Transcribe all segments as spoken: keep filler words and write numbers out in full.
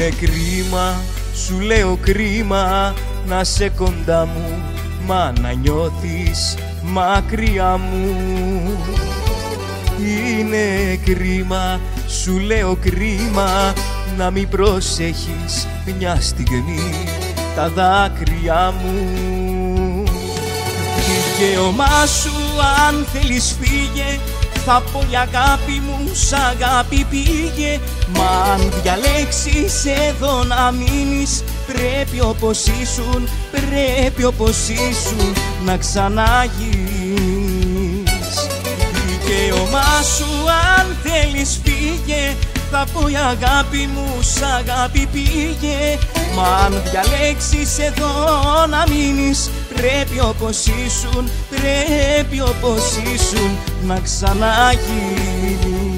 Είναι κρίμα, σου λέω κρίμα, να σε κοντά μου, μα να νιώθεις μακριά μου. Είναι κρίμα, σου λέω κρίμα, να μην προσέχεις μια στιγμή τα δάκρυα μου. Δικαίωμά σου αν θέλεις φύγε, θα πω η αγάπη μου σ' αγάπη πήγε. Μα αν διαλέξεις εδώ να μείνεις, πρέπει όπως ήσουν, πρέπει όπως ήσουν να ξαναγείς. Δικαίωμά σου αν θέλεις φύγε, θα πω η αγάπη μου σ' αγάπη πήγε. Μα αν διαλέξεις εδώ να μείνεις, πρέπει όπως ήσουν, πρέπει όπως ήσουν να ξαναγίνεις.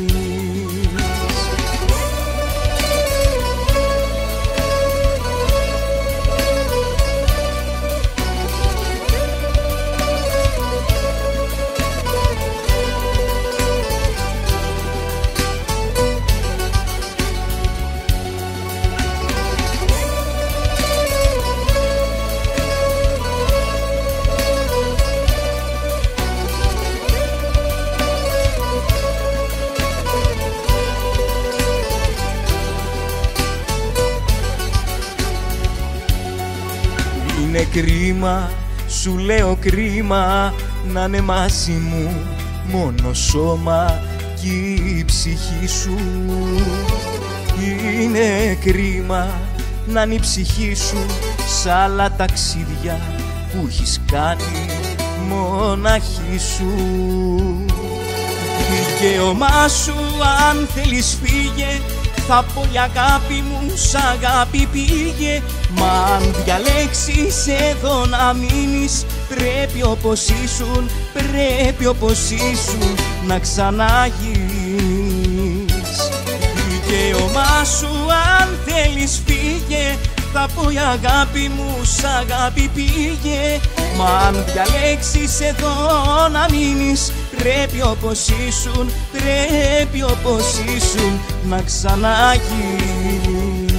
Είναι κρίμα, σου λέω κρίμα, να είναι μαζί μου μόνο σώμα κι η ψυχή σου. Είναι κρίμα να είναι η ψυχή σου σ' άλλα ταξίδια που έχεις κάνει μοναχή σου. Δικαίωμά σου αν θέλεις φύγε, θα πω η αγάπη μου σ' αγάπη πήγε. Μα αν διαλέξεις εδώ να μείνεις, πρέπει όπως ήσουν, πρέπει όπως ήσουν να ξαναγείς. Δικαίωμά σου αν θέλεις φύγε, θα πω η αγάπη μου σ' αγάπη πήγε. Μα αν διαλέξεις εδώ να μείνεις, πρέπει όπως ήσουν, πρέπει όπως ήσουν να ξαναγείς.